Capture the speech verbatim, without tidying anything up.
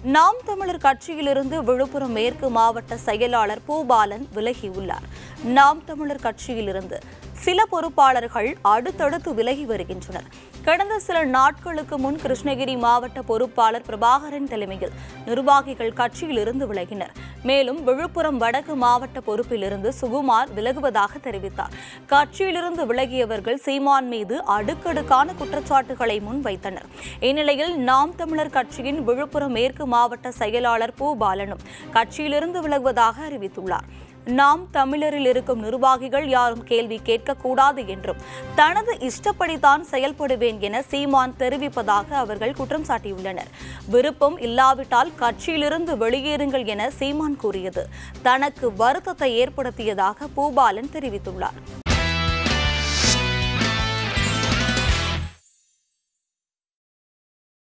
நாம் தமிழர் கட்சியிலிருந்து விழுப்புரம் மேற்கு மாவட்ட செயலாளர் பூபாலன் விலகியுள்ளார். நாம் தமிழர் கட்சியிலிருந்து சில பொறுப்பாளர்கள் அடுத்தடுத்து விலகி வருகின்றனர். கடந்த சில நாட்களுக்கு முன் கிருஷ்ணகிரி மாவட்ட பொறுப்பாளர் பிரபாகரன் தலைமையில் நிர்வாகிகள் கட்சியிலிருந்து விலகினர். மேலும் விழுப்புரம் வடக்கு மாவட்ட பொறுப்பிலிருந்து சுகுமார் விலகுவதாக தெரிவித்தார். கட்சியிலிருந்து விலகியவர்கள் சீமான் மீது அடுக்கடுக்கான குற்றச்சாட்டுகளை முன்வைத்தனர். இந்நிலையில் நாம் தமிழர் கட்சியின் விழுப்புரம் மேற்கு மாவட்ட செயலாளர் பூபாலனும் கட்சியிலிருந்து விலகுவதாக அறிவித்துள்ளார். நாம் தமிழரில் இருக்கும் நிர்வாகிகள் யாரும் கேள்வி கேட்கக்கூடாது என்றும் தனது இஷ்டப்படித்தான் செயல்படுவேன் என சீமான் தெரிவிப்பதாக அவர்கள் குற்றம் சாட்டியுள்ளனர். விருப்பம் இல்லாவிட்டால் கட்சியிலிருந்து வெளியேறுங்கள் என சீமான் கூறியது தனக்கு வருத்தத்தை ஏற்படுத்தியதாக பூபாலன் தெரிவித்துள்ளார்.